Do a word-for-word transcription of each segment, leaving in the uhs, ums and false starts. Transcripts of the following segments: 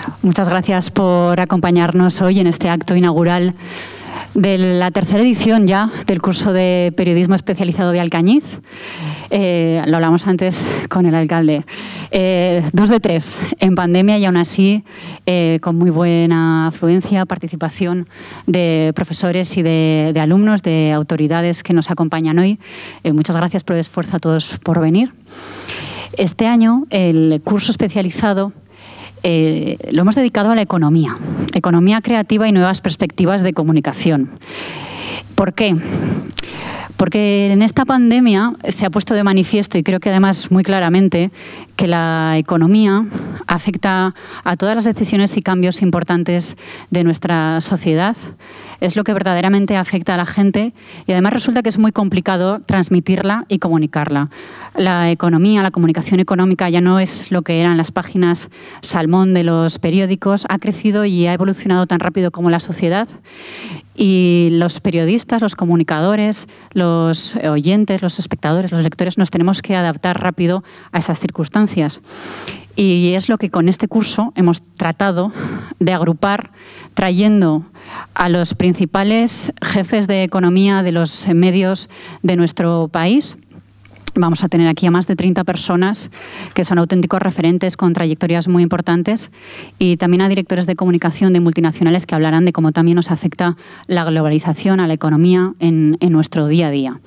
Muchas gracias por acompañarnos hoy en este acto inaugural de la tercera edición ya del curso de periodismo especializado de Alcañiz. Eh, lo hablamos antes con el alcalde. Eh, dos de tres en pandemia y aún así eh, con muy buena afluencia, participación de profesores y de, de alumnos, de autoridades que nos acompañan hoy. Eh, muchas gracias por el esfuerzo a todos por venir. Este año el curso especializado Eh, lo hemos dedicado a la economía, economía creativa y nuevas perspectivas de comunicación. ¿Por qué? Porque en esta pandemia se ha puesto de manifiesto, y creo que además muy claramente, que la economía afecta a todas las decisiones y cambios importantes de nuestra sociedad. Es lo que verdaderamente afecta a la gente y además resulta que es muy complicado transmitirla y comunicarla. La economía, la comunicación económica ya no es lo que eran las páginas salmón de los periódicos, ha crecido y ha evolucionado tan rápido como la sociedad. Y los periodistas, los comunicadores, los oyentes, los espectadores, los lectores, nos tenemos que adaptar rápido a esas circunstancias. Y es lo que con este curso hemos tratado de agrupar, trayendo a los principales jefes de economía de los medios de nuestro país. Vamos a tener aquí a más de treinta personas que son auténticos referentes con trayectorias muy importantes y también a directores de comunicación de multinacionales que hablarán de cómo también nos afecta la globalización a la economía en, en nuestro día a día.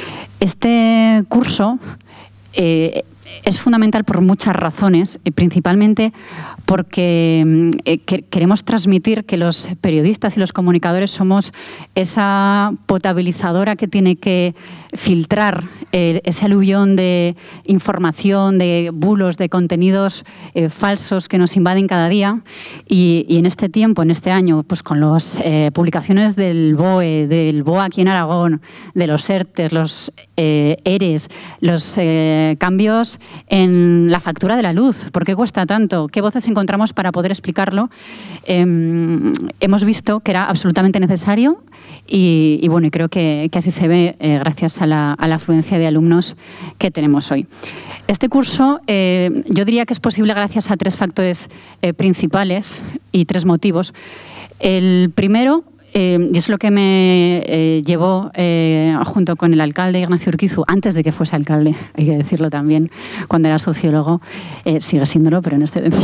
Este curso eh, es fundamental por muchas razones, principalmente porque eh, que, queremos transmitir que los periodistas y los comunicadores somos esa potabilizadora que tiene que filtrar eh, ese aluvión de información, de bulos, de contenidos eh, falsos que nos invaden cada día. Y, y en este tiempo, en este año, pues con las eh, publicaciones del B O E, del B O A aquí en Aragón, de los ERTES, los eh, ERES, los eh, cambios en la factura de la luz. ¿Por qué cuesta tanto? ¿Qué voces encontramos para poder explicarlo? Eh, hemos visto que era absolutamente necesario y, y bueno, y creo que, que así se ve eh, gracias a la, a la afluencia de alumnos que tenemos hoy. Este curso eh, yo diría que es posible gracias a tres factores eh, principales y tres motivos. El primero, Eh, y es lo que me eh, llevó, eh, junto con el alcalde Ignacio Urquizu, antes de que fuese alcalde, hay que decirlo también, cuando era sociólogo, eh, sigue siéndolo, pero en excedencia,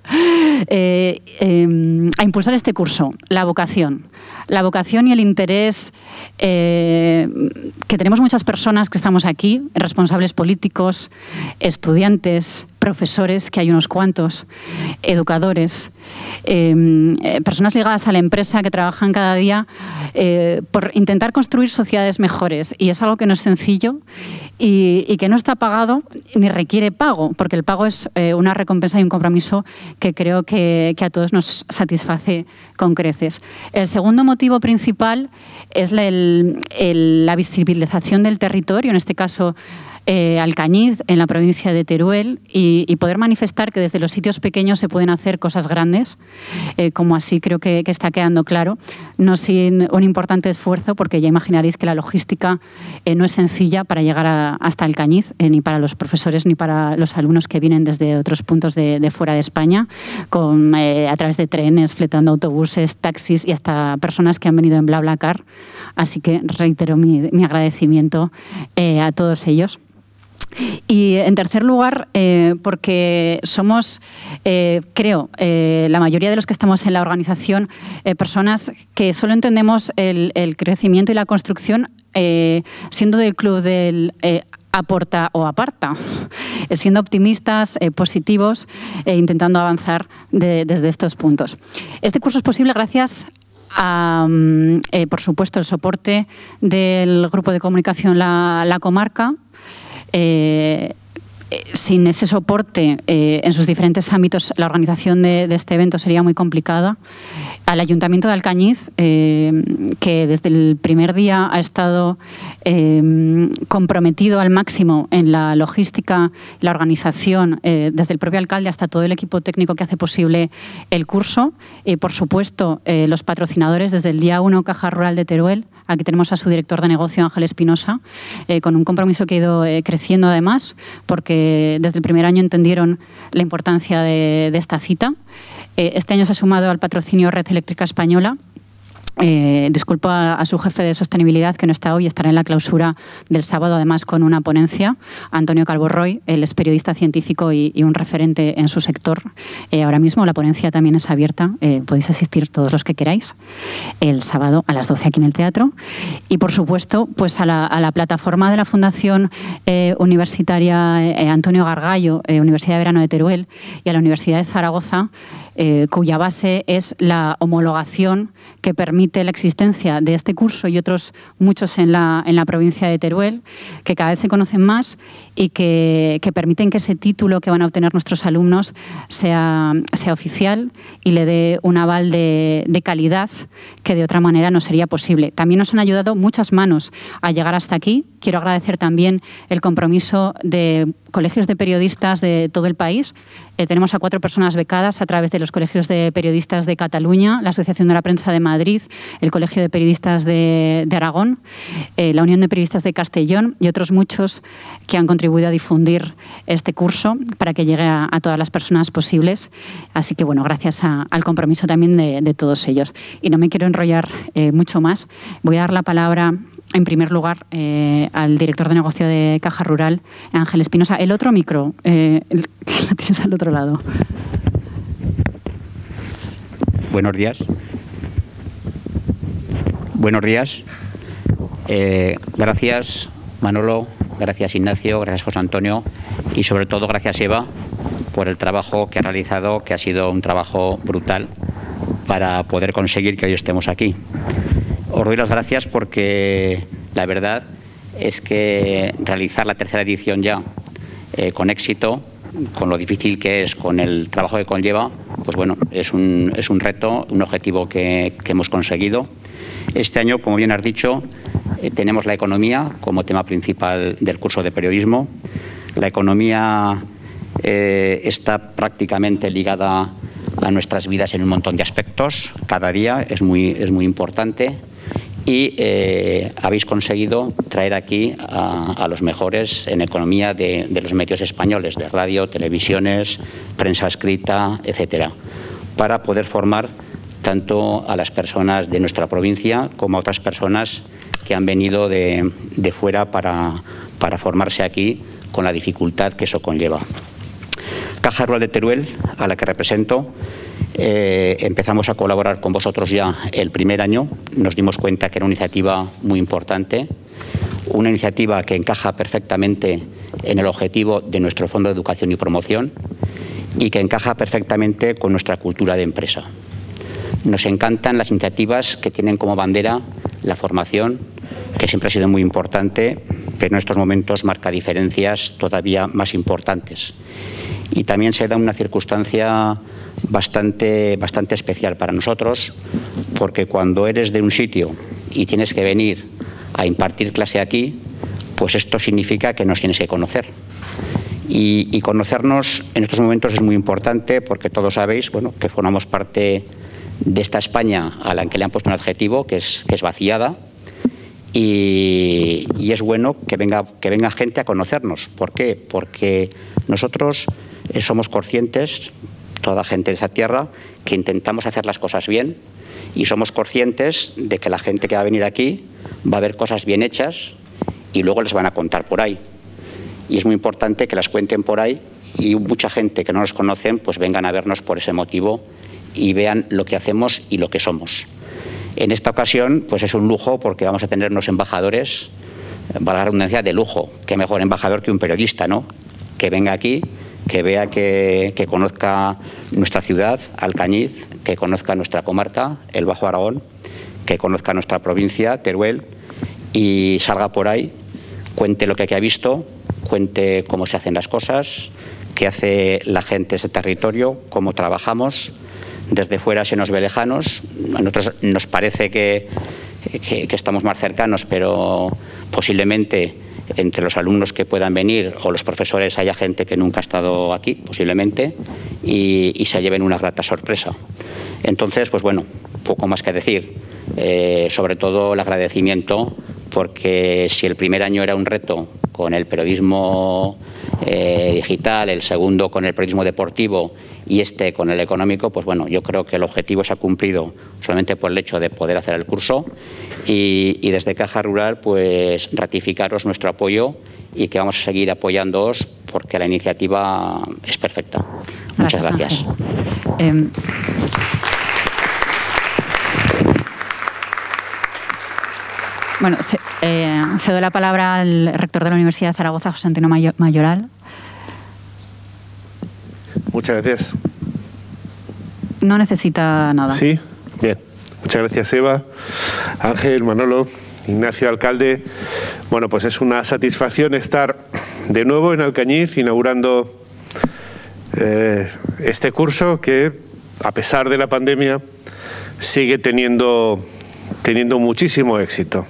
eh, eh, a impulsar este curso, la vocación. La vocación y el interés eh, que tenemos muchas personas que estamos aquí, responsables políticos, estudiantes, profesores, que hay unos cuantos, educadores, eh, personas ligadas a la empresa que trabajan cada día eh, por intentar construir sociedades mejores. Y es algo que no es sencillo y, y que no está pagado ni requiere pago, porque el pago es eh, una recompensa y un compromiso que creo que, que a todos nos satisface con creces. El segundo motivo principal es la, el, el, la visibilización del territorio, en este caso Eh, Alcañiz, en la provincia de Teruel, y, y poder manifestar que desde los sitios pequeños se pueden hacer cosas grandes, eh, como así creo que, que está quedando claro, no sin un importante esfuerzo, porque ya imaginaréis que la logística eh, no es sencilla para llegar a, hasta Alcañiz, eh, ni para los profesores ni para los alumnos que vienen desde otros puntos de, de fuera de España, con, eh, a través de trenes, fletando autobuses, taxis y hasta personas que han venido en BlaBlaCar. Así que reitero mi, mi agradecimiento eh, a todos ellos. Y en tercer lugar, eh, porque somos, eh, creo, eh, la mayoría de los que estamos en la organización, eh, personas que solo entendemos el, el crecimiento y la construcción eh, siendo del club del eh, aporta o aparta, eh, siendo optimistas, eh, positivos e intentando avanzar de, desde estos puntos. Este curso es posible gracias a, eh, por supuesto, el soporte del grupo de comunicación La, la Comarca. Eh, sin ese soporte eh, en sus diferentes ámbitos, la organización de, de este evento sería muy complicada. Al Ayuntamiento de Alcañiz, eh, que desde el primer día ha estado eh, comprometido al máximo en la logística, la organización, eh, desde el propio alcalde hasta todo el equipo técnico que hace posible el curso. Y, por supuesto, eh, los patrocinadores desde el día uno, Caja Rural de Teruel. Aquí tenemos a su director de negocio, Ángel Espinosa, eh, con un compromiso que ha ido eh, creciendo además, porque desde el primer año entendieron la importancia de, de esta cita. Eh, este año se ha sumado al patrocinio Red Eléctrica Española. Eh, disculpo a, a su jefe de sostenibilidad que no está hoy, estará en la clausura del sábado, además con una ponencia. Antonio Calvo Roy, él es periodista científico y, y un referente en su sector. Eh, ahora mismo la ponencia también es abierta, eh, podéis asistir todos los que queráis el sábado a las doce aquí en el teatro. Y por supuesto, pues a la, a la plataforma de la Fundación eh, Universitaria eh, Antonio Gargallo, eh, Universidad de Verano de Teruel, y a la Universidad de Zaragoza, eh, cuya base es la homologación que permite la existencia de este curso y otros muchos en la, en la provincia de Teruel, que cada vez se conocen más y que, que permiten que ese título que van a obtener nuestros alumnos sea, sea oficial y le dé un aval de, de calidad que de otra manera no sería posible. También nos han ayudado muchas manos a llegar hasta aquí. Quiero agradecer también el compromiso de colegios de periodistas de todo el país. Eh, tenemos a cuatro personas becadas a través de los colegios de periodistas de Cataluña, la Asociación de la Prensa de Madrid, el Colegio de Periodistas de, de Aragón, eh, la Unión de Periodistas de Castellón y otros muchos que han contribuido a difundir este curso para que llegue a, a todas las personas posibles. Así que, bueno, gracias a, al compromiso también de, de todos ellos. Y no me quiero enrollar eh, mucho más. Voy a dar la palabra en primer lugar, eh, al director de negocio de Caja Rural, Ángel Espinosa. El otro micro, eh, el, lo tienes al otro lado. Buenos días. Buenos días. Eh, gracias, Manolo, gracias, Ignacio, gracias, José Antonio, y sobre todo gracias, Eva, por el trabajo que ha realizado, que ha sido un trabajo brutal para poder conseguir que hoy estemos aquí. Os doy las gracias porque la verdad es que realizar la tercera edición ya eh, con éxito, con lo difícil que es, con el trabajo que conlleva, pues bueno, es un, es un reto, un objetivo que, que hemos conseguido. Este año, como bien has dicho, eh, tenemos la economía como tema principal del curso de periodismo. La economía eh, está prácticamente ligada a nuestras vidas en un montón de aspectos. Cada día es muy, es muy importante. Y eh, habéis conseguido traer aquí a, a los mejores en economía de, de los medios españoles, de radio, televisiones, prensa escrita, etcétera, para poder formar tanto a las personas de nuestra provincia como a otras personas que han venido de, de fuera para, para formarse aquí con la dificultad que eso conlleva. Caja Rural de Teruel, a la que represento, Eh, empezamos a colaborar con vosotros ya el primer año. Nos dimos cuenta que era una iniciativa muy importante, una iniciativa que encaja perfectamente en el objetivo de nuestro Fondo de Educación y Promoción y que encaja perfectamente con nuestra cultura de empresa. Nos encantan las iniciativas que tienen como bandera la formación, que siempre ha sido muy importante, pero en estos momentos marca diferencias todavía más importantes. Y también se da una circunstancia bastante, bastante especial para nosotros, porque cuando eres de un sitio y tienes que venir a impartir clase aquí, pues esto significa que nos tienes que conocer. Y, y conocernos en estos momentos es muy importante porque todos sabéis, bueno, que formamos parte de esta España a la que le han puesto un adjetivo, que es, que es vaciada, y, y es bueno que venga, que venga gente a conocernos. ¿Por qué? Porque nosotros eh, somos conscientes, toda gente de esa tierra, que intentamos hacer las cosas bien y somos conscientes de que la gente que va a venir aquí va a ver cosas bien hechas y luego les van a contar por ahí. Y es muy importante que las cuenten por ahí y mucha gente que no nos conocen pues vengan a vernos por ese motivo y vean lo que hacemos y lo que somos. En esta ocasión pues es un lujo porque vamos a tener unos embajadores, valga la redundancia, de lujo. Qué mejor embajador que un periodista, ¿no? Que venga aquí, que vea, que, que conozca nuestra ciudad, Alcañiz, que conozca nuestra comarca, el Bajo Aragón, que conozca nuestra provincia, Teruel, y salga por ahí, cuente lo que aquí ha visto, cuente cómo se hacen las cosas, qué hace la gente de ese territorio, cómo trabajamos. Desde fuera se nos ve lejanos, a nosotros nos parece que, que, que estamos más cercanos, pero posiblemente entre los alumnos que puedan venir o los profesores haya gente que nunca ha estado aquí, posiblemente, y, y se lleven una grata sorpresa. Entonces, pues bueno, poco más que decir. Eh, sobre todo el agradecimiento, porque si el primer año era un reto con el periodismo eh, digital, el segundo con el periodismo deportivo y este con el económico, pues bueno, yo creo que el objetivo se ha cumplido solamente por el hecho de poder hacer el curso y, y desde Caja Rural pues ratificaros nuestro apoyo y que vamos a seguir apoyándoos porque la iniciativa es perfecta. Muchas gracias. Eh, bueno, eh, cedo la palabra al rector de la Universidad de Zaragoza, José Antonio Mayoral. Muchas gracias. No necesita nada. Sí, bien. Muchas gracias, Eva, Ángel, Manolo, Ignacio, alcalde. Bueno, pues es una satisfacción estar de nuevo en Alcañiz inaugurando eh, este curso que, a pesar de la pandemia, sigue teniendo, teniendo muchísimo éxito.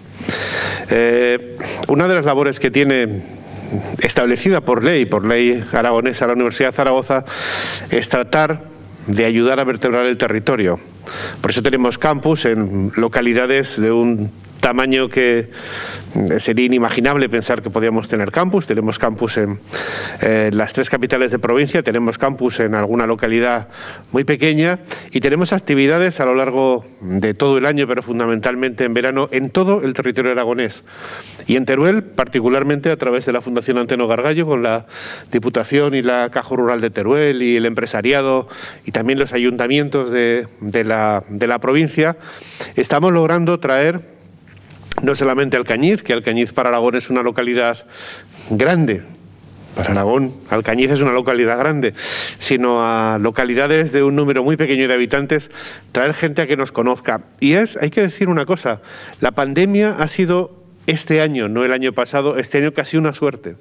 Eh, una de las labores que tiene establecida por ley, por ley aragonesa la Universidad de Zaragoza, es tratar de ayudar a vertebrar el territorio. Por eso tenemos campus en localidades de un tamaño que sería inimaginable pensar que podíamos tener campus. Tenemos campus en eh, las tres capitales de provincia, tenemos campus en alguna localidad muy pequeña y tenemos actividades a lo largo de todo el año, pero fundamentalmente en verano, en todo el territorio aragonés. Y en Teruel, particularmente a través de la Fundación Anteno Gargallo, con la Diputación y la Caja Rural de Teruel y el empresariado y también los ayuntamientos de, de, la, de la provincia, estamos logrando traer no solamente Alcañiz, que Alcañiz para Aragón es una localidad grande, para Aragón Alcañiz es una localidad grande, sino a localidades de un número muy pequeño de habitantes, traer gente a que nos conozca. Y es, hay que decir una cosa, la pandemia ha sido este año, no el año pasado, este año casi una suerte,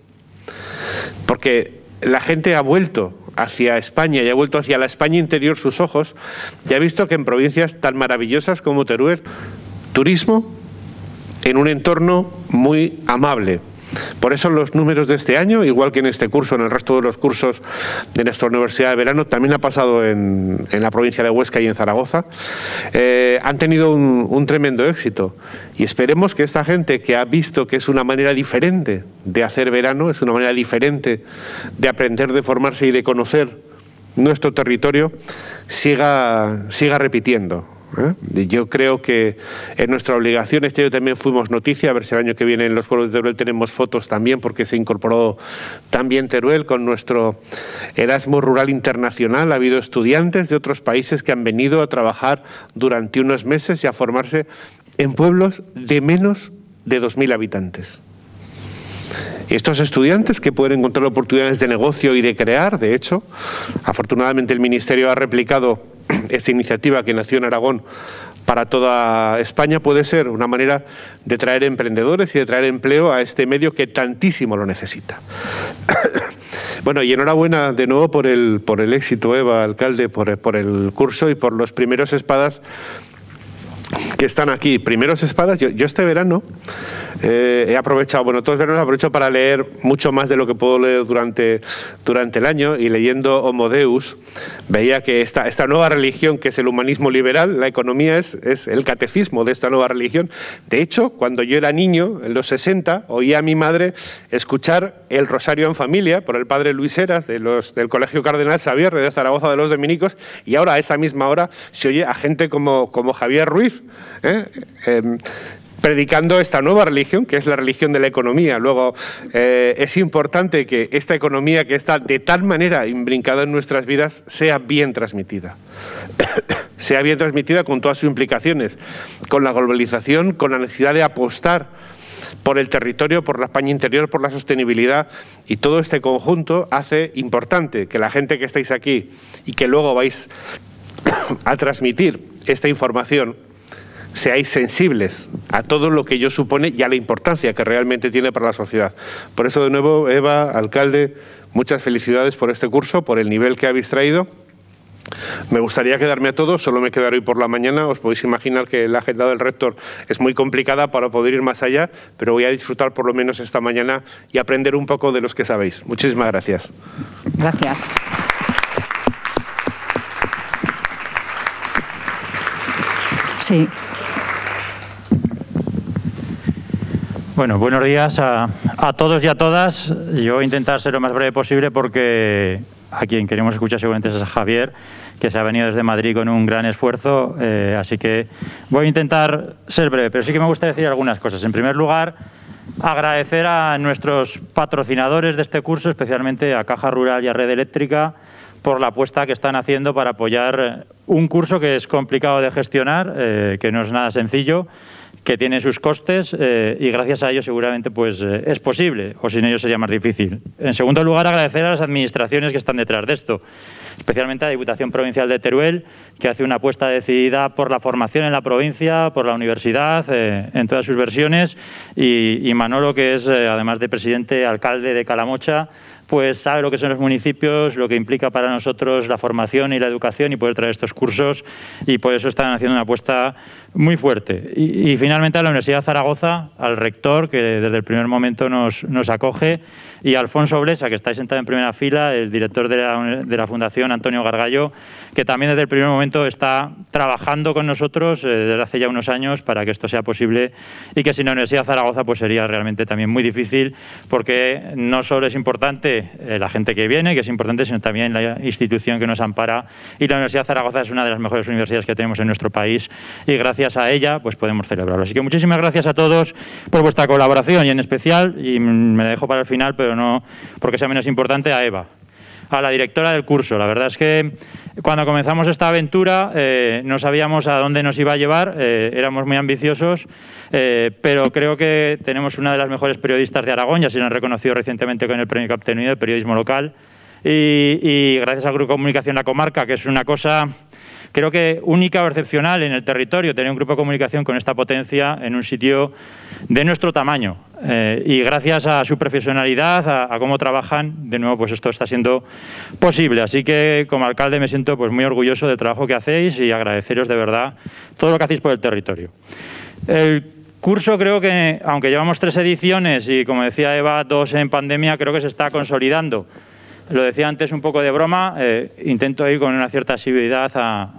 porque la gente ha vuelto hacia España y ha vuelto hacia la España interior sus ojos y ha visto que en provincias tan maravillosas como Teruel, turismo en un entorno muy amable. Por eso los números de este año, igual que en este curso, en el resto de los cursos de nuestra Universidad de Verano, también ha pasado en, en la provincia de Huesca y en Zaragoza, eh, han tenido un, un tremendo éxito. Y esperemos que esta gente que ha visto que es una manera diferente de hacer verano, es una manera diferente de aprender, de formarse y de conocer nuestro territorio, siga, siga repitiendo. ¿Eh? Yo creo que es nuestra obligación. Este año también fuimos noticia, a ver si el año que viene en los pueblos de Teruel tenemos fotos también, porque se incorporó también Teruel con nuestro Erasmus Rural Internacional. Ha habido estudiantes de otros países que han venido a trabajar durante unos meses y a formarse en pueblos de menos de dos mil habitantes. Estos estudiantes que pueden encontrar oportunidades de negocio y de crear, de hecho, afortunadamente el Ministerio ha replicado esta iniciativa que nació en Aragón para toda España, puede ser una manera de traer emprendedores y de traer empleo a este medio que tantísimo lo necesita. Bueno, y enhorabuena de nuevo por el, por el éxito, Eva, alcalde, por, por el curso y por los primeros espadas que están aquí. Primeros espadas, yo, yo este verano eh, he aprovechado, bueno, todos los veranos aprovecho para leer mucho más de lo que puedo leer durante, durante el año, y leyendo Homo Deus veía que esta, esta nueva religión, que es el humanismo liberal, la economía es, es el catecismo de esta nueva religión. De hecho, cuando yo era niño, en los sesenta, oía a mi madre escuchar el Rosario en Familia por el padre Luis Heras, de los, del Colegio Cardenal Xavier de Zaragoza de los Dominicos, y ahora a esa misma hora se oye a gente como, como Javier Ruiz, ¿eh? Eh, predicando esta nueva religión, que es la religión de la economía. Luego, eh, es importante que esta economía, que está de tal manera imbrincada en nuestras vidas, sea bien transmitida. sea bien transmitida con todas sus implicaciones, con la globalización, con la necesidad de apostar por el territorio, por la España interior, por la sostenibilidad, y todo este conjunto hace importante que la gente que estáis aquí y que luego vais a transmitir esta información, seáis sensibles a todo lo que ello supone y a la importancia que realmente tiene para la sociedad. Por eso, de nuevo, Eva, alcalde, muchas felicidades por este curso, por el nivel que habéis traído. Me gustaría quedarme a todos, solo me quedaré hoy por la mañana. Os podéis imaginar que la agenda del rector es muy complicada para poder ir más allá, pero voy a disfrutar por lo menos esta mañana y aprender un poco de los que sabéis. Muchísimas gracias. Gracias. Sí. Bueno, buenos días a, a todos y a todas. Yo voy a intentar ser lo más breve posible porque a quien queremos escuchar seguramente es a Javier, que se ha venido desde Madrid con un gran esfuerzo, eh, así que voy a intentar ser breve, pero sí que me gustaría decir algunas cosas. En primer lugar, agradecer a nuestros patrocinadores de este curso, especialmente a Caja Rural y a Red Eléctrica, por la apuesta que están haciendo para apoyar un curso que es complicado de gestionar, eh, que no es nada sencillo, que tiene sus costes eh, y gracias a ellos seguramente pues, eh, es posible, o sin ellos sería más difícil. En segundo lugar, agradecer a las administraciones que están detrás de esto, especialmente a la Diputación Provincial de Teruel, que hace una apuesta decidida por la formación en la provincia, por la universidad, eh, en todas sus versiones, y, y Manolo, que es, eh, además de presidente, alcalde de Calamocha, pues sabe lo que son los municipios, lo que implica para nosotros la formación y la educación y poder traer estos cursos, y por eso están haciendo una apuesta muy fuerte. Y, y finalmente a la Universidad de Zaragoza, al rector, que desde el primer momento nos, nos acoge, y a Alfonso Blesa, que está sentado en primera fila, el director de la, de la Fundación Antonio Gargallo, que también desde el primer momento está trabajando con nosotros eh, desde hace ya unos años para que esto sea posible, y que sin la Universidad de Zaragoza pues sería realmente también muy difícil, porque no solo es importante eh, la gente que viene, que es importante, sino también la institución que nos ampara, y la Universidad de Zaragoza es una de las mejores universidades que tenemos en nuestro país, y gracias a ella pues podemos celebrarlo. Así que muchísimas gracias a todos por vuestra colaboración, y en especial, y me la dejo para el final, pero no porque sea menos importante, a Eva, a la directora del curso. La verdad es que cuando comenzamos esta aventura eh, no sabíamos a dónde nos iba a llevar, eh, éramos muy ambiciosos, eh, pero creo que tenemos una de las mejores periodistas de Aragón, ya se lo han reconocido recientemente con el premio que ha obtenido de periodismo local, y, y gracias al Grupo de Comunicación La Comarca, que es una cosa creo que única o excepcional en el territorio, tener un grupo de comunicación con esta potencia en un sitio de nuestro tamaño. Eh, y gracias a su profesionalidad, a, a cómo trabajan, de nuevo, pues esto está siendo posible. Así que, como alcalde, me siento pues muy orgulloso del trabajo que hacéis y agradeceros de verdad todo lo que hacéis por el territorio. El curso creo que, aunque llevamos tres ediciones y, como decía Eva, dos en pandemia, creo que se está consolidando. Lo decía antes un poco de broma, eh, intento ir con una cierta asiduidad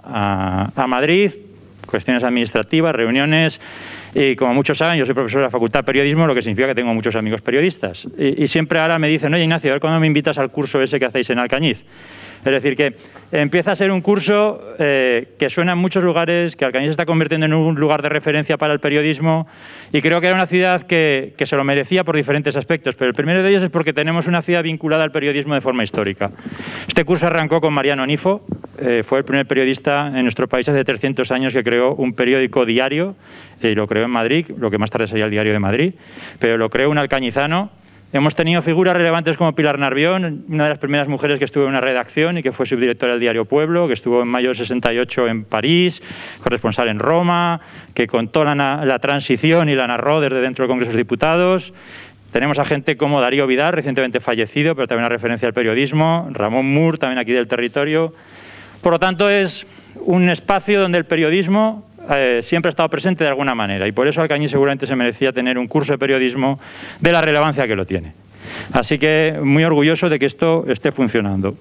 a, a, a Madrid, cuestiones administrativas, reuniones, y como muchos saben, yo soy profesor de la Facultad de Periodismo, lo que significa que tengo muchos amigos periodistas. Y, y siempre ahora me dicen, oye Ignacio, a ver cuándo me invitas al curso ese que hacéis en Alcañiz. Es decir, que empieza a ser un curso eh, que suena en muchos lugares, que Alcañiz se está convirtiendo en un lugar de referencia para el periodismo, y creo que era una ciudad que, que se lo merecía por diferentes aspectos, pero el primero de ellos es porque tenemos una ciudad vinculada al periodismo de forma histórica. Este curso arrancó con Mariano Nifo, eh, fue el primer periodista en nuestro país hace trescientos años que creó un periódico diario, y eh, lo creó en Madrid, lo que más tarde sería el Diario de Madrid, pero lo creó un alcañizano. Hemos tenido figuras relevantes como Pilar Narvión, una de las primeras mujeres que estuvo en una redacción y que fue subdirectora del diario Pueblo, que estuvo en mayo del sesenta y ocho en París, corresponsal en Roma, que contó la, la transición y la narró desde dentro del Congreso de los Diputados. Tenemos a gente como Darío Vidal, recientemente fallecido, pero también una referencia al periodismo, Ramón Mur, también aquí del territorio. Por lo tanto, es un espacio donde el periodismo Eh, siempre ha estado presente de alguna manera, y por eso Alcañiz seguramente se merecía tener un curso de periodismo de la relevancia que lo tiene. Así que muy orgulloso de que esto esté funcionando.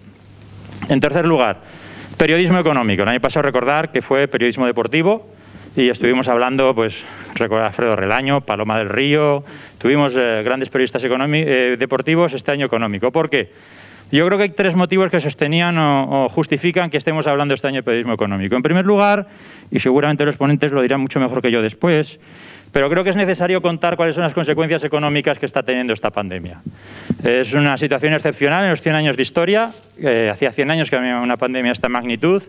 En tercer lugar, periodismo económico. El año pasado recordar que fue periodismo deportivo y estuvimos hablando, pues, recordar Alfredo Relaño, Paloma del Río, tuvimos eh, grandes periodistas eh, deportivos, este año económico. ¿Por qué? Yo creo que hay tres motivos que sostenían o, o justifican que estemos hablando este año de periodismo económico. En primer lugar, y seguramente los ponentes lo dirán mucho mejor que yo después, pero creo que es necesario contar cuáles son las consecuencias económicas que está teniendo esta pandemia. Es una situación excepcional en los cien años de historia, eh, hacía cien años que había una pandemia de esta magnitud,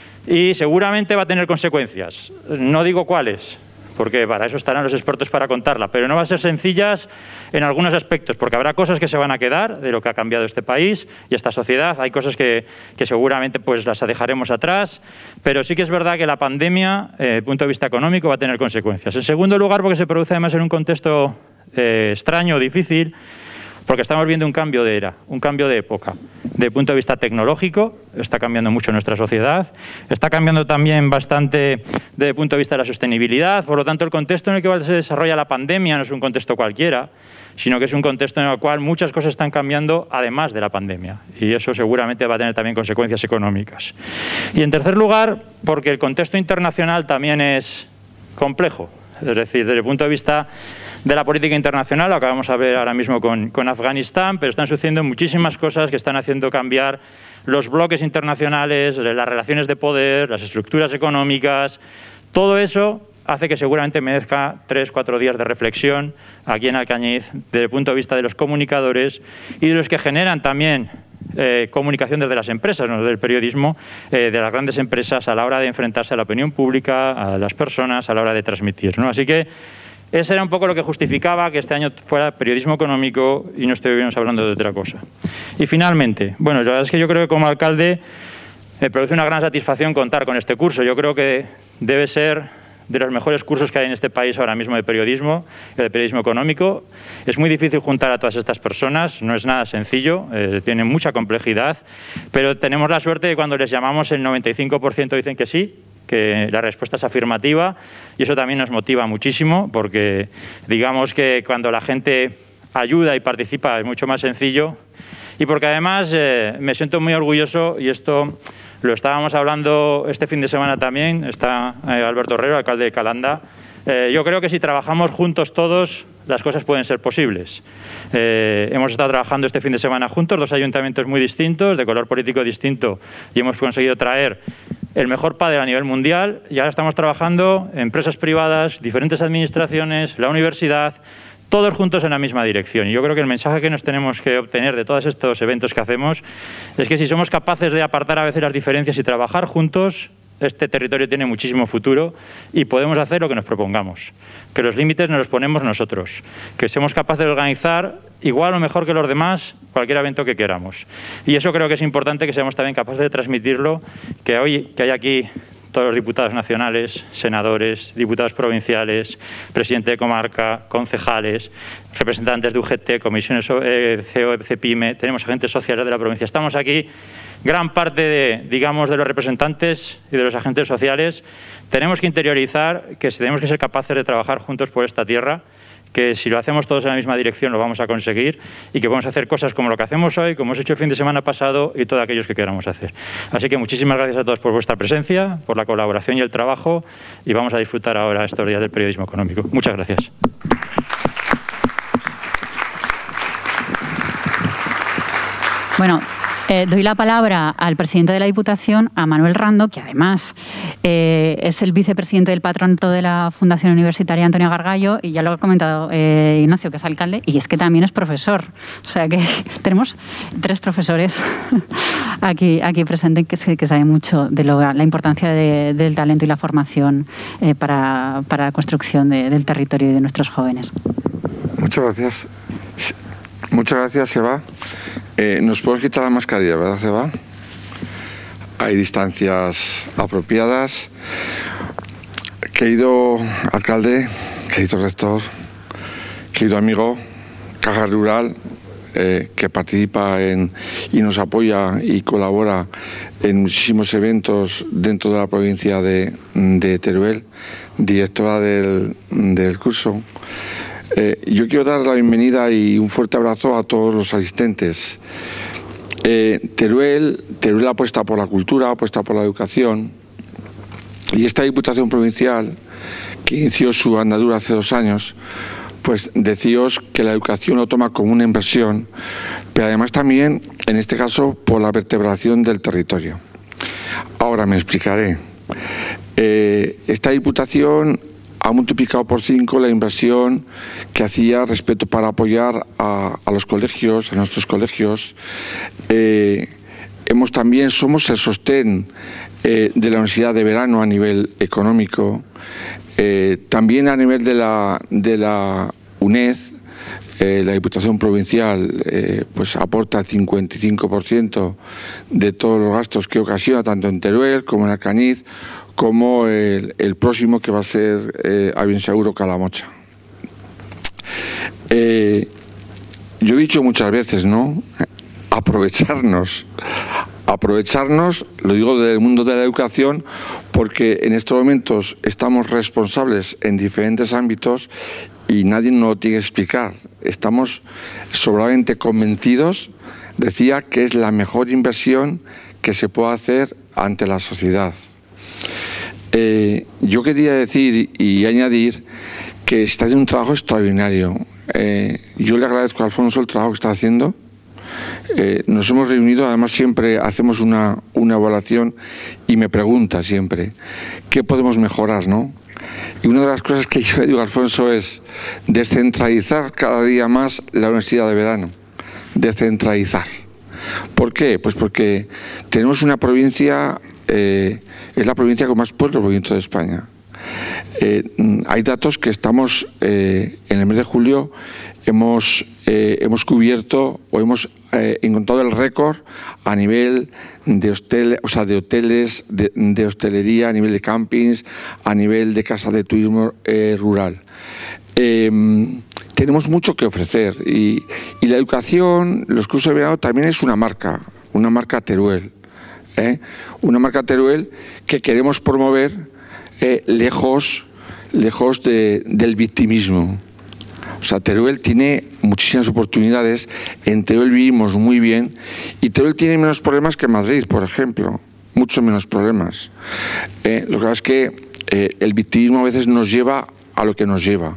y seguramente va a tener consecuencias. No digo cuáles, porque para eso estarán los expertos para contarla, pero no va a ser sencillas en algunos aspectos, porque habrá cosas que se van a quedar de lo que ha cambiado este país y esta sociedad. Hay cosas que, que seguramente pues, las dejaremos atrás, pero sí que es verdad que la pandemia, eh, desde el punto de vista económico, va a tener consecuencias. En segundo lugar, porque se produce además en un contexto eh, extraño, difícil, porque estamos viendo un cambio de era, un cambio de época. Desde el punto de vista tecnológico, está cambiando mucho nuestra sociedad, está cambiando también bastante desde el punto de vista de la sostenibilidad. Por lo tanto, el contexto en el que se desarrolla la pandemia no es un contexto cualquiera, sino que es un contexto en el cual muchas cosas están cambiando además de la pandemia, y eso seguramente va a tener también consecuencias económicas. Y en tercer lugar, porque el contexto internacional también es complejo, es decir, desde el punto de vista de la política internacional, lo acabamos de ver ahora mismo con, con Afganistán, pero están sucediendo muchísimas cosas que están haciendo cambiar los bloques internacionales, las relaciones de poder, las estructuras económicas. Todo eso hace que seguramente merezca tres, cuatro días de reflexión aquí en Alcañiz, desde el punto de vista de los comunicadores y de los que generan también eh, comunicación desde las empresas, no desde el periodismo, eh, de las grandes empresas a la hora de enfrentarse a la opinión pública, a las personas, a la hora de transmitir, ¿no? Así que ese era un poco lo que justificaba que este año fuera periodismo económico y no estuviéramos hablando de otra cosa. Y finalmente, bueno, la verdad es que yo creo que como alcalde me produce una gran satisfacción contar con este curso. Yo creo que debe ser de los mejores cursos que hay en este país ahora mismo de periodismo, de periodismo económico. Es muy difícil juntar a todas estas personas, no es nada sencillo, eh, tiene mucha complejidad, pero tenemos la suerte de que cuando les llamamos el noventa y cinco por ciento dicen que sí, que la respuesta es afirmativa y eso también nos motiva muchísimo porque digamos que cuando la gente ayuda y participa es mucho más sencillo y porque además eh, me siento muy orgulloso y esto lo estábamos hablando este fin de semana también, está eh, Alberto Herrero, alcalde de Calanda. Eh, yo creo que si trabajamos juntos todos, las cosas pueden ser posibles. Eh, hemos estado trabajando este fin de semana juntos, dos ayuntamientos muy distintos, de color político distinto, y hemos conseguido traer el mejor pádel a nivel mundial y ahora estamos trabajando empresas privadas, diferentes administraciones, la universidad, todos juntos en la misma dirección. Y yo creo que el mensaje que nos tenemos que obtener de todos estos eventos que hacemos es que si somos capaces de apartar a veces las diferencias y trabajar juntos, este territorio tiene muchísimo futuro y podemos hacer lo que nos propongamos. Que los límites nos los ponemos nosotros. Que seamos capaces de organizar igual o mejor que los demás cualquier evento que queramos. Y eso creo que es importante que seamos también capaces de transmitirlo, que hoy que hay aquí todos los diputados nacionales, senadores, diputados provinciales, presidente de comarca, concejales, representantes de U G T, comisiones eh, C O E, CEPIME, tenemos agentes sociales de la provincia. Estamos aquí, gran parte de, digamos, de los representantes y de los agentes sociales. Tenemos que interiorizar que tenemos que ser capaces de trabajar juntos por esta tierra, que si lo hacemos todos en la misma dirección lo vamos a conseguir y que podemos hacer cosas como lo que hacemos hoy, como hemos hecho el fin de semana pasado y todos aquellos que queramos hacer. Así que muchísimas gracias a todos por vuestra presencia, por la colaboración y el trabajo y vamos a disfrutar ahora estos días del periodismo económico. Muchas gracias. Bueno, eh, doy la palabra al presidente de la Diputación, a Manuel Rando, que además eh, es el vicepresidente del patronato de la Fundación Universitaria Antonio Gargallo, y ya lo ha comentado eh, Ignacio, que es alcalde, y es que también es profesor. O sea que tenemos tres profesores aquí, aquí presentes que, que saben mucho de lo, la importancia de, del talento y la formación eh, para, para la construcción de, del territorio y de nuestros jóvenes. Muchas gracias. Muchas gracias, Seba. Eh, nos podemos quitar la mascarilla, ¿verdad, Seba? Hay distancias apropiadas. Querido alcalde, querido rector, querido amigo, Caja Rural, eh, que participa en, y nos apoya y colabora en muchísimos eventos dentro de la provincia de, de Teruel, directora del, del curso. Eh, yo quiero dar la bienvenida y un fuerte abrazo a todos los asistentes. Eh, Teruel, Teruel apuesta por la cultura, apuesta por la educación, y esta Diputación Provincial, que inició su andadura hace dos años, pues deciros que la educación lo toma como una inversión, pero además también, en este caso, por la vertebración del territorio. Ahora me explicaré. Eh, esta Diputación ha multiplicado por cinco la inversión que hacía respecto para apoyar a, a los colegios, a nuestros colegios. Eh, hemos también, somos el sostén eh, de la Universidad de Verano a nivel económico, eh, también a nivel de la, de la UNED. Eh, la Diputación Provincial eh, pues aporta el cincuenta y cinco por ciento de todos los gastos que ocasiona, tanto en Teruel como en Alcañiz, como el, el próximo, que va a ser eh, a bien seguro Calamocha. Eh, yo he dicho muchas veces, ¿no? Aprovecharnos. Aprovecharnos, lo digo del mundo de la educación, porque en estos momentos estamos responsables en diferentes ámbitos y nadie nos lo tiene que explicar. Estamos sobradamente convencidos, decía, que es la mejor inversión que se puede hacer ante la sociedad. Eh, yo quería decir y añadir que está haciendo un trabajo extraordinario. Eh, yo le agradezco a Alfonso el trabajo que está haciendo. Eh, nos hemos reunido, además siempre hacemos una, una evaluación y me pregunta siempre, ¿qué podemos mejorar, no? Y una de las cosas que yo le digo a Alfonso es descentralizar cada día más la universidad de verano. Descentralizar. ¿Por qué? Pues porque tenemos una provincia, eh, es la provincia con más pueblos bonitos de España. Eh, hay datos que estamos, eh, en el mes de julio, hemos, eh, hemos cubierto o hemos eh, encontrado el récord a nivel de, hostel, o sea, de hoteles, de, de hostelería, a nivel de campings, a nivel de casas de turismo eh, rural. Eh, tenemos mucho que ofrecer y, y la educación, los cursos de verano también es una marca, una marca Teruel, ¿eh? una marca Teruel que queremos promover eh, lejos, lejos de, del victimismo. O sea, Teruel tiene muchísimas oportunidades, en Teruel vivimos muy bien y Teruel tiene menos problemas que Madrid, por ejemplo, muchos menos problemas. Eh, lo que pasa es que eh, el victimismo a veces nos lleva a lo que nos lleva.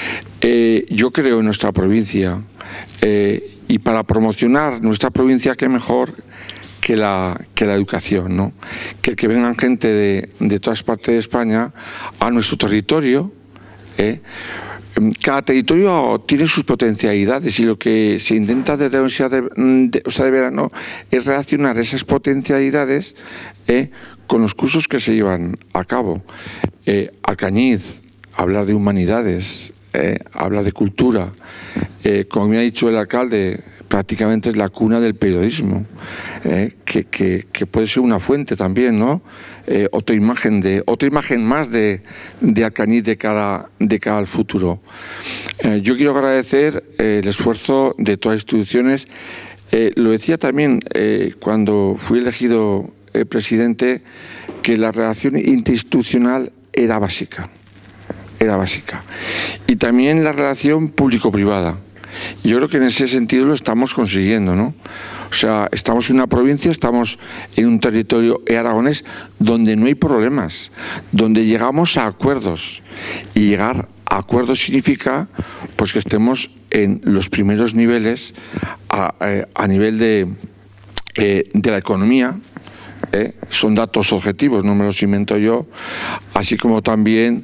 Eh, yo creo en nuestra provincia eh, y para promocionar nuestra provincia, qué mejor que la, que la educación, ¿no? Que, que vengan gente de, de todas partes de España a nuestro territorio. ¿eh? Cada territorio tiene sus potencialidades y lo que se intenta desde la Universidad de, de, o sea, de Verano es relacionar esas potencialidades ¿eh? con los cursos que se llevan a cabo. Eh, Alcañiz, hablar de humanidades, eh, hablar de cultura. Eh, como me ha dicho el alcalde, prácticamente es la cuna del periodismo, eh, que, que, que puede ser una fuente también, ¿no? Eh, otra imagen de otra imagen más de, de Alcañiz de cara, de cara al futuro. Eh, yo quiero agradecer eh, el esfuerzo de todas las instituciones. Eh, lo decía también eh, cuando fui elegido eh, presidente, que la relación interinstitucional era básica. Era básica. Y también la relación público-privada. Yo creo que en ese sentido lo estamos consiguiendo, ¿no? O sea, estamos en una provincia, estamos en un territorio aragonés donde no hay problemas, donde llegamos a acuerdos. Y llegar a acuerdos significa pues que estemos en los primeros niveles a, a nivel de, eh, de la economía. Eh, son datos objetivos, no me los invento yo, así como también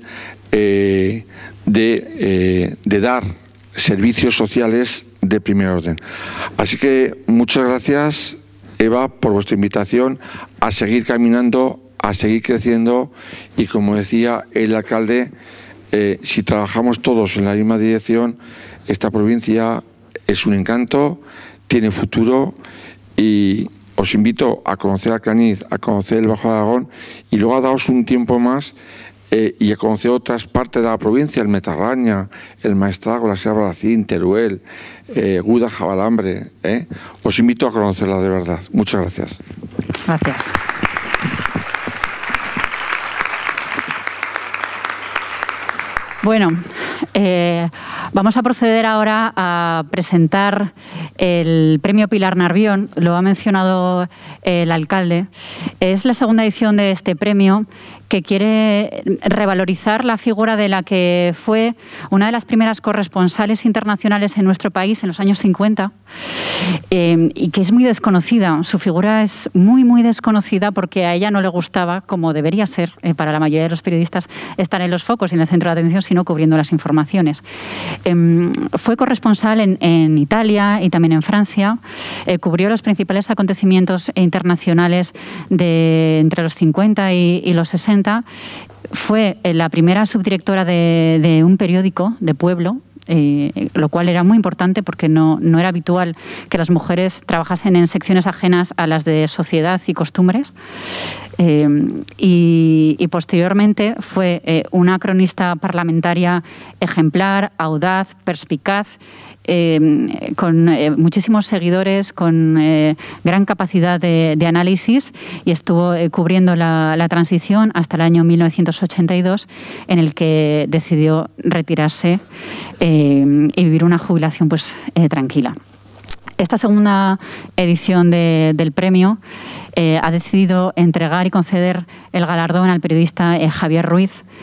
eh, de, eh, de dar servicios sociales de primer orden. Así que muchas gracias, Eva, por vuestra invitación a seguir caminando, a seguir creciendo y, como decía el alcalde, eh, si trabajamos todos en la misma dirección, esta provincia es un encanto, tiene futuro y os invito a conocer Alcañiz, a conocer el Bajo Aragón y luego a daros un tiempo más eh, y a conocer otras partes de la provincia, el Metarraña, el Maestrazgo, la Sierra Bracín, Teruel, eh, Guda, Jabalambre. Eh. Os invito a conocerla de verdad. Muchas gracias. Gracias. Bueno, eh, vamos a proceder ahora a presentar el premio Pilar Narvión. Lo ha mencionado el alcalde. Es la segunda edición de este premio que quiere revalorizar la figura de la que fue una de las primeras corresponsales internacionales en nuestro país en los años cincuenta eh, y que es muy desconocida. Su figura es muy, muy desconocida porque a ella no le gustaba, como debería ser eh, para la mayoría de los periodistas, estar en los focos y en el centro de atención, sino cubriendo las informaciones. Eh, fue corresponsal en, en Italia y también en Francia. Eh, cubrió los principales acontecimientos internacionales de entre los cincuenta y, y los sesenta. Fue la primera subdirectora de, de un periódico de pueblo, eh, lo cual era muy importante porque no, no era habitual que las mujeres trabajasen en secciones ajenas a las de sociedad y costumbres. Eh, y, y posteriormente fue eh, una cronista parlamentaria ejemplar, audaz, perspicaz, Eh, con eh, muchísimos seguidores, con eh, gran capacidad de, de análisis y estuvo eh, cubriendo la, la transición hasta el año mil novecientos ochenta y dos, en el que decidió retirarse eh, y vivir una jubilación pues, eh, tranquila. Esta segunda edición de, del premio eh, ha decidido entregar y conceder el galardón al periodista eh, Javier Ruiz,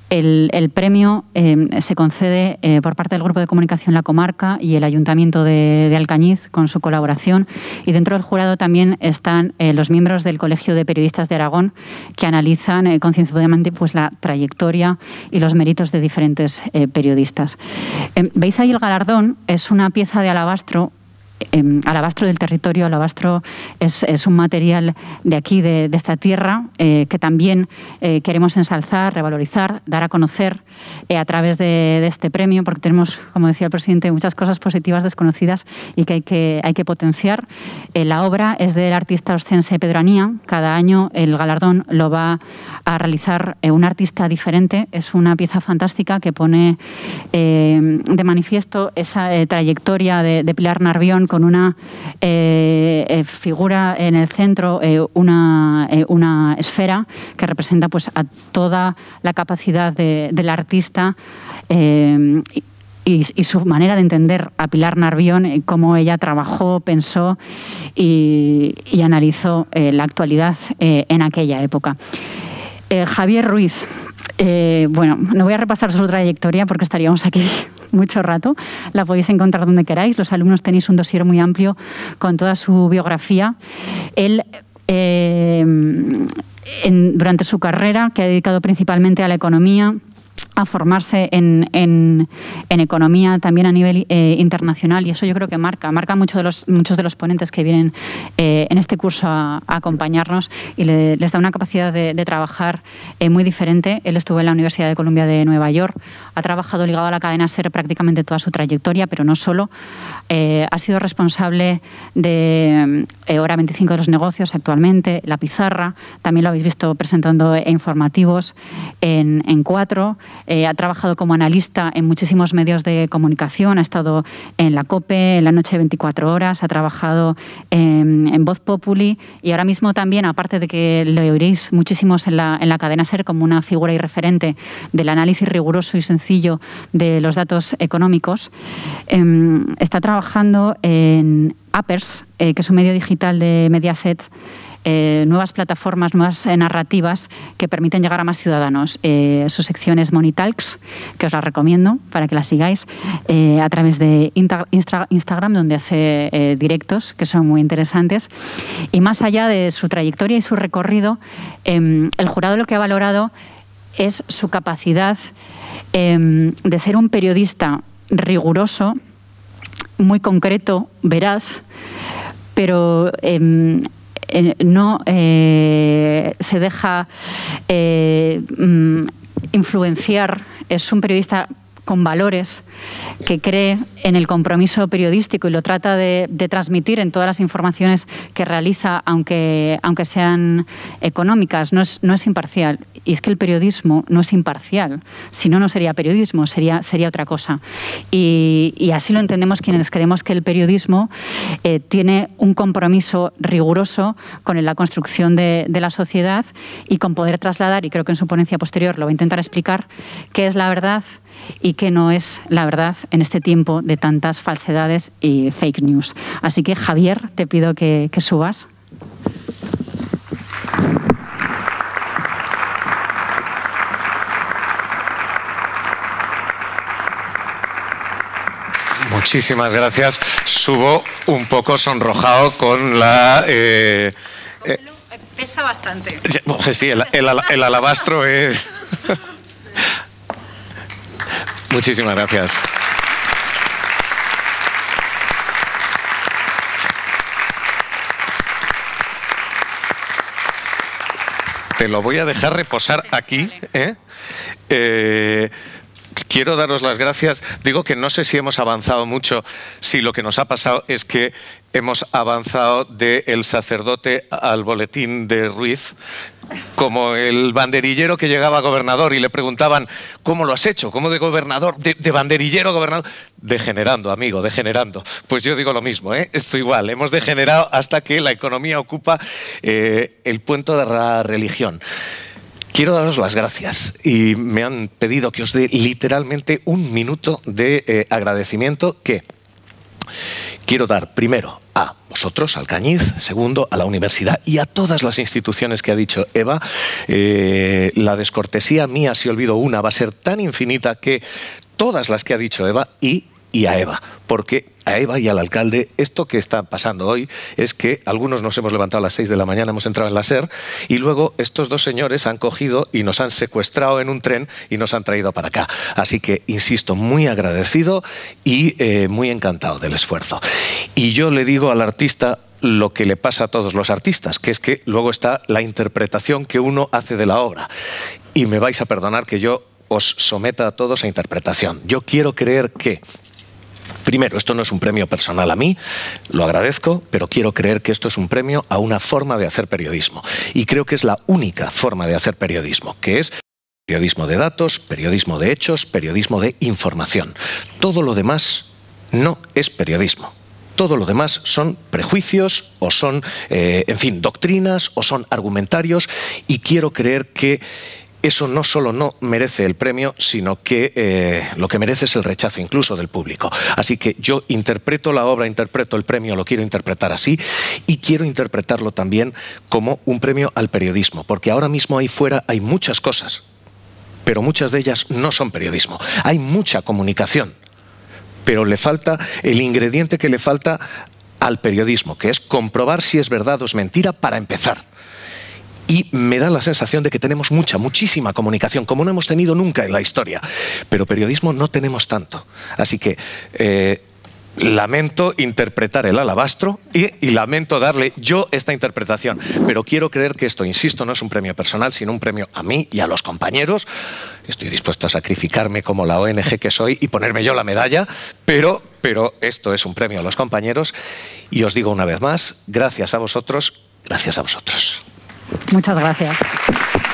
El, el premio eh, se concede eh, por parte del Grupo de Comunicación La Comarca y el Ayuntamiento de, de Alcañiz con su colaboración, y dentro del jurado también están eh, los miembros del Colegio de Periodistas de Aragón, que analizan eh, concienzudamente pues, la trayectoria y los méritos de diferentes eh, periodistas. Eh, Veis ahí el galardón, es una pieza de alabastro. Eh, alabastro del territorio. Alabastro es, es un material de aquí, de, de esta tierra, eh, que también eh, queremos ensalzar, revalorizar, dar a conocer eh, a través de, de este premio, porque tenemos, como decía el presidente, muchas cosas positivas desconocidas y que hay que, hay que potenciar. Eh, la obra es del artista oscense Pedro Anía. Cada año el galardón lo va a realizar eh, un artista diferente. Es una pieza fantástica que pone eh, de manifiesto esa eh, trayectoria de, de Pilar Narvión, con una eh, eh, figura en el centro, eh, una, eh, una esfera que representa pues, a toda la capacidad de, del artista eh, y, y su manera de entender a Pilar Narvión, eh, cómo ella trabajó, pensó y, y analizó eh, la actualidad eh, en aquella época. Eh, Javier Ruiz. Eh, bueno, no voy a repasar su trayectoria porque estaríamos aquí mucho rato. La podéis encontrar donde queráis. Los alumnos tenéis un dossier muy amplio con toda su biografía. Él, eh, en, durante su carrera, que ha dedicado principalmente a la economía, a formarse en, en, en economía también a nivel eh, internacional, y eso yo creo que marca, marca mucho de los, muchos de los ponentes que vienen eh, en este curso a, a acompañarnos, y le, les da una capacidad de, de trabajar eh, muy diferente. Él estuvo en la Universidad de Columbia de Nueva York, ha trabajado ligado a la cadena SER prácticamente toda su trayectoria, pero no solo. Eh, ha sido responsable de eh, Hora veinticinco de los negocios actualmente, La Pizarra, también lo habéis visto presentando eh, informativos en, en Cuatro. Eh, ha trabajado como analista en muchísimos medios de comunicación, ha estado en la COPE, en la Noche veinticuatro horas, ha trabajado en, en Voz Populi, y ahora mismo también, aparte de que le oiréis muchísimos en la, en la cadena SER como una figura y referente del análisis riguroso y sencillo de los datos económicos, eh, está trabajando en Uppers, eh, que es un medio digital de Mediaset, Eh, nuevas plataformas, nuevas eh, narrativas que permiten llegar a más ciudadanos. Eh, su sección es Money Talks, que os la recomiendo para que la sigáis, eh, a través de Insta Instagram, donde hace eh, directos que son muy interesantes. Y más allá de su trayectoria y su recorrido, eh, el jurado lo que ha valorado es su capacidad eh, de ser un periodista riguroso, muy concreto, veraz, pero eh, Eh, no eh, se deja eh, influenciar. Es un periodista con valores, que cree en el compromiso periodístico y lo trata de, de transmitir en todas las informaciones que realiza, aunque, aunque sean económicas. No es, no es imparcial. Y es que el periodismo no es imparcial. Si no, no sería periodismo, sería, sería otra cosa. Y, y así lo entendemos quienes creemos que el periodismo eh, tiene un compromiso riguroso con la construcción de, de la sociedad y con poder trasladar, y creo que en su ponencia posterior lo va a intentar explicar, qué es la verdad y qué no es la verdad en este tiempo de tantas falsedades y fake news. Así que, Javier, te pido que, que subas. Muchísimas gracias. Subo un poco sonrojado con la... Eh, eh, Pesa bastante. Sí, el, el, el alabastro es... Muchísimas gracias. Te lo voy a dejar reposar aquí, ¿eh? Eh, quiero daros las gracias. Digo que no sé si hemos avanzado mucho, si lo que nos ha pasado es que hemos avanzado del sacerdote al boletín de Ruiz, como el banderillero que llegaba a gobernador y le preguntaban, ¿cómo lo has hecho? ¿Cómo de gobernador, de, de banderillero a gobernador? Degenerando, amigo, degenerando. Pues yo digo lo mismo, ¿eh? Esto igual, hemos degenerado hasta que la economía ocupa eh, el puesto de la religión. Quiero daros las gracias y me han pedido que os dé literalmente un minuto de eh, agradecimiento que quiero dar primero a vosotros, Alcañiz, segundo a la universidad y a todas las instituciones que ha dicho Eva. Eh, la descortesía mía, si olvido una, va a ser tan infinita que todas las que ha dicho Eva y, y a Eva, porque a Eva y al alcalde, esto que está pasando hoy es que algunos nos hemos levantado a las seis de la mañana, hemos entrado en la SER y luego estos dos señores han cogido y nos han secuestrado en un tren y nos han traído para acá. Así que, insisto, muy agradecido y eh, muy encantado del esfuerzo. Y yo le digo al artista lo que le pasa a todos los artistas, que es que luego está la interpretación que uno hace de la obra. Y me vais a perdonar que yo os someta a todos a interpretación. Yo quiero creer que primero, esto no es un premio personal a mí, lo agradezco, pero quiero creer que esto es un premio a una forma de hacer periodismo. Y creo que es la única forma de hacer periodismo, que es periodismo de datos, periodismo de hechos, periodismo de información. Todo lo demás no es periodismo. Todo lo demás son prejuicios o son, eh, en fin, doctrinas o son argumentarios, y quiero creer que eso no solo no merece el premio, sino que eh, lo que merece es el rechazo incluso del público. Así que yo interpreto la obra, interpreto el premio, lo quiero interpretar así, y quiero interpretarlo también como un premio al periodismo, porque ahora mismo ahí fuera hay muchas cosas, pero muchas de ellas no son periodismo. Hay mucha comunicación, pero le falta el ingrediente que le falta al periodismo, que es comprobar si es verdad o es mentira para empezar. Y me da la sensación de que tenemos mucha, muchísima comunicación, como no hemos tenido nunca en la historia. Pero periodismo no tenemos tanto. Así que eh, lamento interpretar el alabastro y, y lamento darle yo esta interpretación. Pero quiero creer que esto, insisto, no es un premio personal, sino un premio a mí y a los compañeros. Estoy dispuesto a sacrificarme como la O N G que soy y ponerme yo la medalla, pero, pero esto es un premio a los compañeros. Y os digo una vez más, gracias a vosotros, gracias a vosotros. Muchas gracias.